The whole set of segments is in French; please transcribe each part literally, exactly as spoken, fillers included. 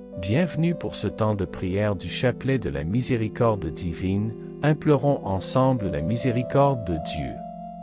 Bienvenue pour ce temps de prière du chapelet de la miséricorde divine. Implorons ensemble la miséricorde de Dieu.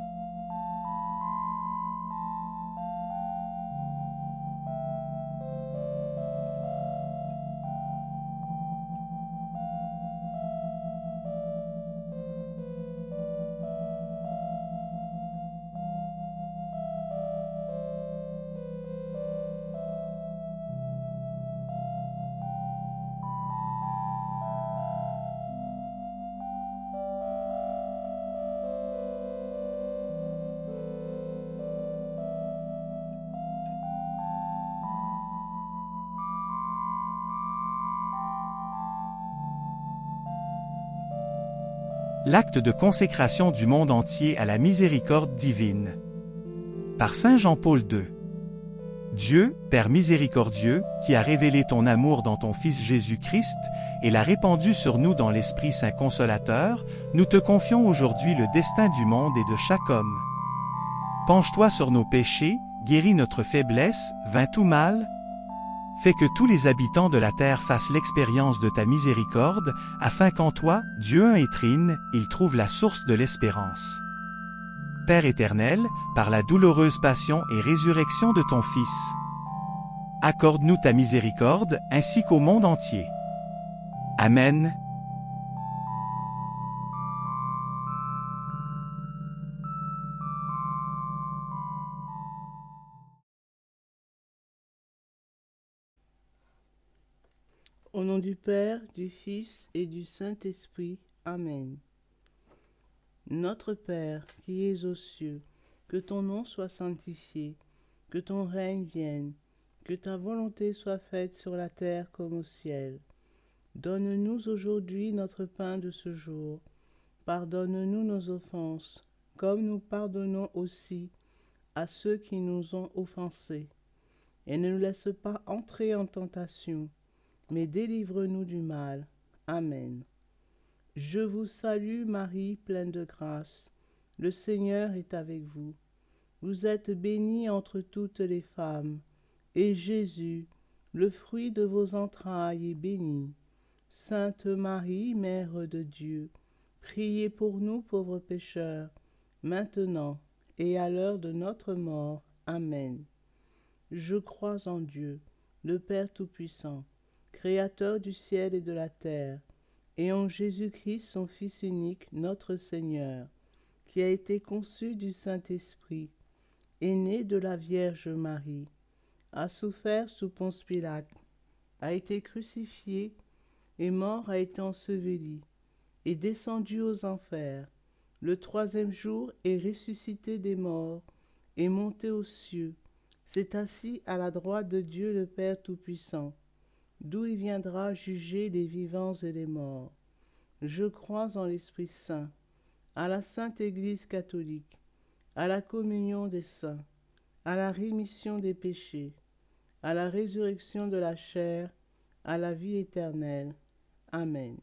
L'acte de consécration du monde entier à la miséricorde divine. Par saint Jean-Paul deux. Dieu, Père miséricordieux, qui a révélé ton amour dans ton Fils Jésus-Christ et l'a répandu sur nous dans l'Esprit Saint Consolateur, nous te confions aujourd'hui le destin du monde et de chaque homme. Penche-toi sur nos péchés, guéris notre faiblesse, vains tout mal. Fais que tous les habitants de la terre fassent l'expérience de ta miséricorde, afin qu'en toi, Dieu un et trine, ils trouvent la source de l'espérance. Père éternel, par la douloureuse passion et résurrection de ton Fils, accorde-nous ta miséricorde, ainsi qu'au monde entier. Amen. Au nom du Père, du Fils et du Saint-Esprit. Amen. Notre Père, qui es aux cieux, que ton nom soit sanctifié, que ton règne vienne, que ta volonté soit faite sur la terre comme au ciel. Donne-nous aujourd'hui notre pain de ce jour. Pardonne-nous nos offenses, comme nous pardonnons aussi à ceux qui nous ont offensés. Et ne nous laisse pas entrer en tentation, mais délivre-nous du mal. Amen. Je vous salue Marie, pleine de grâce. Le Seigneur est avec vous. Vous êtes bénie entre toutes les femmes, et Jésus, le fruit de vos entrailles, est béni. Sainte Marie, Mère de Dieu, priez pour nous pauvres pécheurs, maintenant et à l'heure de notre mort. Amen. Je crois en Dieu, le Père Tout-Puissant, Créateur du ciel et de la terre, et en Jésus-Christ, son Fils unique, notre Seigneur, qui a été conçu du Saint-Esprit, est né de la Vierge Marie, a souffert sous Ponce Pilate, a été crucifié, et mort, a été enseveli, est descendu aux enfers. Le troisième jour est ressuscité des morts, est monté aux cieux, s'est assis à la droite de Dieu le Père Tout-Puissant, d'où il viendra juger les vivants et les morts. Je crois en l'Esprit Saint, à la Sainte Église catholique, à la communion des saints, à la rémission des péchés, à la résurrection de la chair, à la vie éternelle. Amen.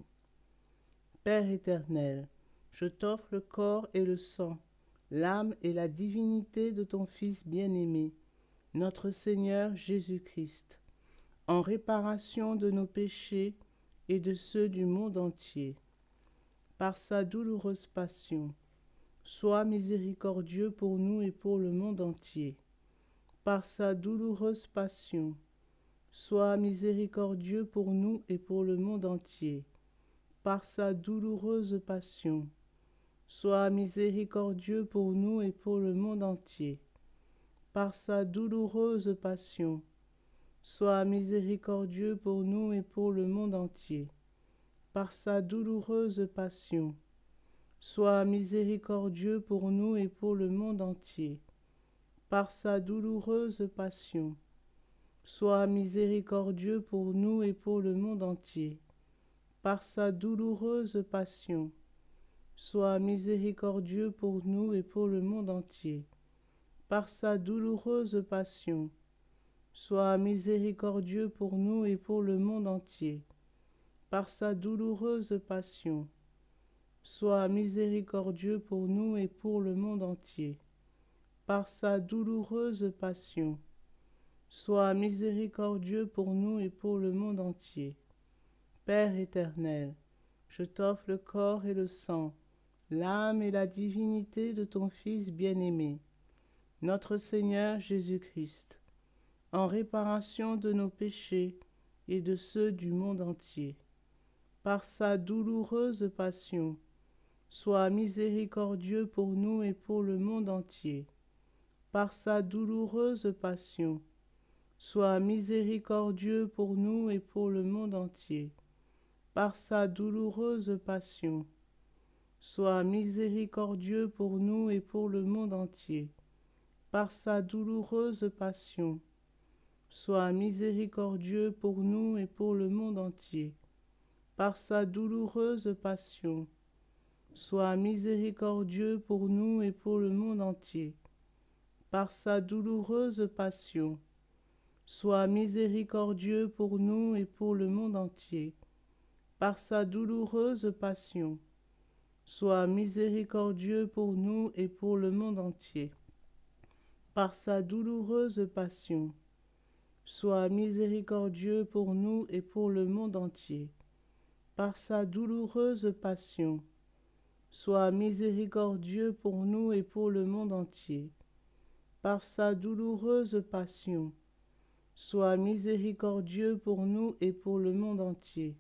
Père éternel, je t'offre le corps et le sang, l'âme et la divinité de ton Fils bien-aimé, notre Seigneur Jésus-Christ, en réparation de nos péchés et de ceux du monde entier. Par sa douloureuse passion, sois miséricordieux pour nous et pour le monde entier. Par sa douloureuse passion, sois miséricordieux pour nous et pour le monde entier. Par sa douloureuse passion, sois miséricordieux pour nous et pour le monde entier. Par sa douloureuse passion, sois miséricordieux pour nous et pour le monde entier. Par sa douloureuse passion, sois miséricordieux pour nous et pour le monde entier. Par sa douloureuse passion, sois miséricordieux pour nous et pour le monde entier. Par sa douloureuse passion, sois miséricordieux pour nous et pour le monde entier. Par sa douloureuse passion, sois miséricordieux pour nous et pour le monde entier. Par sa douloureuse passion, sois miséricordieux pour nous et pour le monde entier. Par sa douloureuse passion, sois miséricordieux pour nous et pour le monde entier. Père éternel, je t'offre le corps et le sang, l'âme et la divinité de ton Fils bien-aimé, notre Seigneur Jésus-Christ, en réparation de nos péchés et de ceux du monde entier. Par sa douloureuse passion, sois miséricordieux pour nous et pour le monde entier. Par sa douloureuse passion, sois miséricordieux pour nous et pour le monde entier. Par sa douloureuse passion, sois miséricordieux pour nous et pour le monde entier. Par sa douloureuse passion, sois miséricordieux pour nous et pour le monde entier. Par sa douloureuse passion, sois miséricordieux pour nous et pour le monde entier. Par sa douloureuse passion, sois miséricordieux pour nous et pour le monde entier. Par sa douloureuse passion, sois miséricordieux pour nous et pour le monde entier. Par sa douloureuse passion, sois miséricordieux pour nous et pour le monde entier. Par sa douloureuse passion, sois miséricordieux pour nous et pour le monde entier. Par sa douloureuse passion, sois miséricordieux pour nous et pour le monde entier.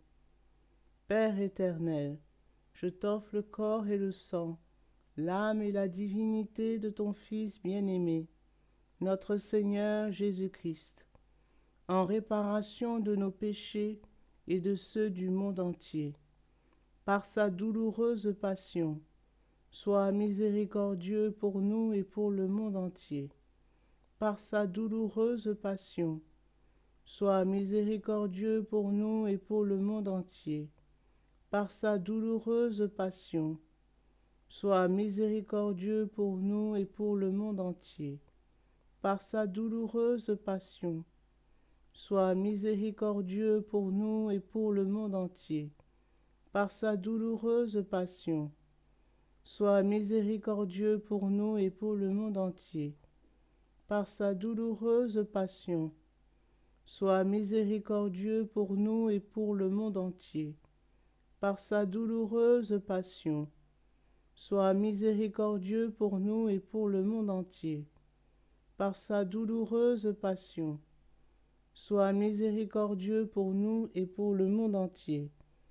Père éternel, je t'offre le corps et le sang, l'âme et la divinité de ton Fils bien-aimé, notre Seigneur Jésus-Christ, en réparation de nos péchés et de ceux du monde entier. Par sa douloureuse passion, sois miséricordieux pour nous et pour le monde entier. Par sa douloureuse passion, sois miséricordieux pour nous et pour le monde entier. Par sa douloureuse passion, sois miséricordieux pour nous et pour le monde entier. Par sa douloureuse passion, sois miséricordieux pour nous et pour le monde entier. Par sa douloureuse passion, sois miséricordieux pour nous et pour le monde entier. Par sa douloureuse passion, sois miséricordieux pour nous et pour le monde entier. Par sa douloureuse passion, sois miséricordieux pour nous et pour le monde entier. Par sa douloureuse passion, sois miséricordieux pour nous et pour le monde entier.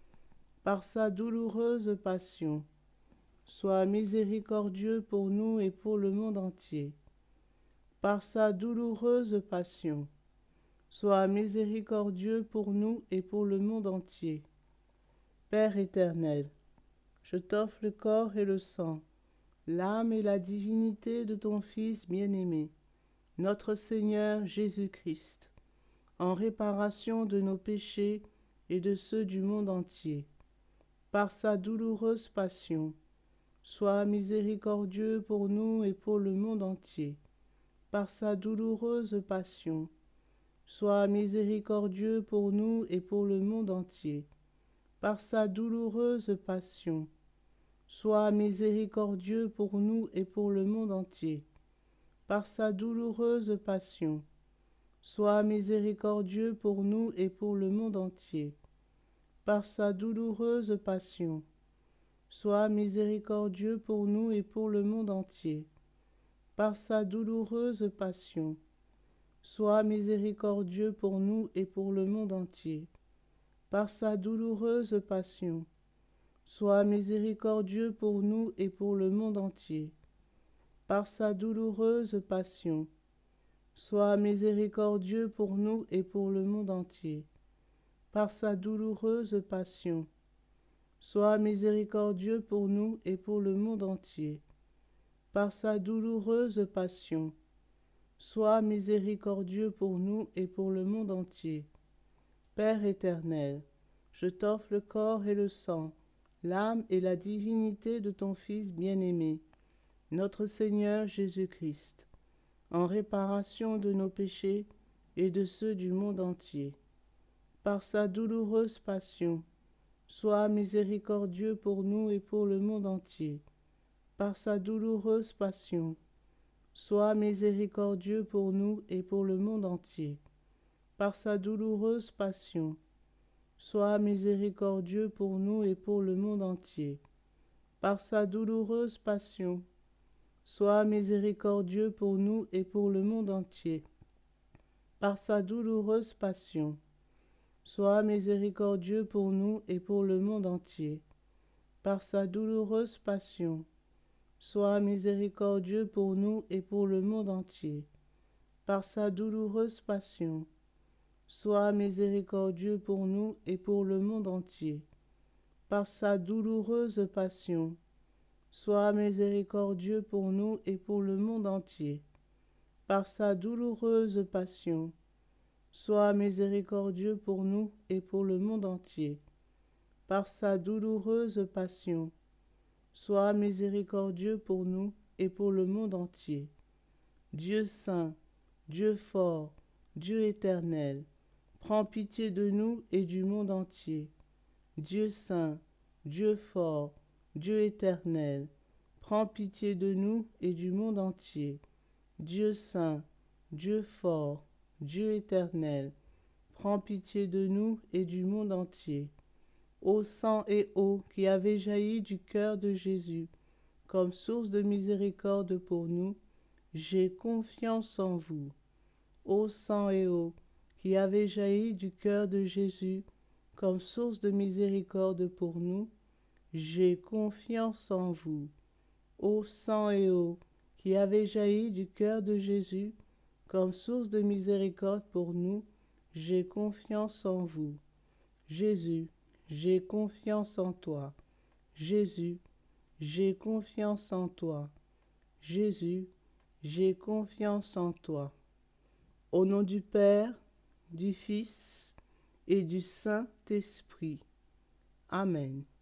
Par sa douloureuse passion, sois miséricordieux pour nous et pour le monde entier. Par sa douloureuse passion, sois miséricordieux pour nous et pour le monde entier. Père éternel, je t'offre le corps et le sang, l'âme et la divinité de ton Fils bien-aimé, notre Seigneur Jésus-Christ, en réparation de nos péchés et de ceux du monde entier. Par sa douloureuse passion, sois miséricordieux pour nous et pour le monde entier. Par sa douloureuse passion, sois miséricordieux pour nous et pour le monde entier. Par sa douloureuse passion, sois miséricordieux pour nous et pour le monde entier. Par sa douloureuse passion, sois miséricordieux pour nous et pour le monde entier. Par sa douloureuse passion, sois miséricordieux pour nous et pour le monde entier. Par sa douloureuse passion, sois miséricordieux pour nous et pour le monde entier. Par sa douloureuse passion, sois miséricordieux pour nous et pour le monde entier. Par sa douloureuse passion, sois miséricordieux pour nous et pour le monde entier. Par sa douloureuse passion, sois miséricordieux pour nous et pour le monde entier. Par sa douloureuse passion, sois miséricordieux pour nous et pour le monde entier. Père éternel, je t'offre le corps et le sang, l'âme et la divinité de ton Fils bien-aimé, notre Seigneur Jésus-Christ, en réparation de nos péchés et de ceux du monde entier. Par sa douloureuse passion, sois miséricordieux pour nous et pour le monde entier. Par sa douloureuse passion, sois miséricordieux pour nous et pour le monde entier. Par sa douloureuse passion, sois miséricordieux pour nous et pour le monde entier. Par sa douloureuse passion, sois miséricordieux pour nous et pour le monde entier. Par sa douloureuse passion, sois miséricordieux pour nous et pour le monde entier. Par sa douloureuse passion, sois miséricordieux pour nous et pour le monde entier. Par sa douloureuse passion, sois miséricordieux pour nous et pour le monde entier. Par sa douloureuse passion, sois miséricordieux pour nous et pour le monde entier. Par sa douloureuse passion, sois miséricordieux pour nous et pour le monde entier. Par sa douloureuse passion, sois miséricordieux pour nous et pour le monde entier. Dieu saint, Dieu fort, Dieu éternel, prends pitié de nous et du monde entier. Dieu saint, Dieu fort, Dieu éternel, prends pitié de nous et du monde entier. Dieu saint, Dieu fort, Dieu éternel, prends pitié de nous et du monde entier. Ô sang et eau qui avez jailli du cœur de Jésus, comme source de miséricorde pour nous, j'ai confiance en vous. Ô sang et eau qui avez jailli du cœur de Jésus, comme source de miséricorde pour nous, j'ai confiance en vous. Ô sang et eau qui avez jailli du cœur de Jésus, comme source de miséricorde pour nous, j'ai confiance en vous. Jésus, j'ai confiance en toi. Jésus, j'ai confiance en toi. Jésus, j'ai confiance en toi. Au nom du Père, du Fils et du Saint-Esprit. Amen.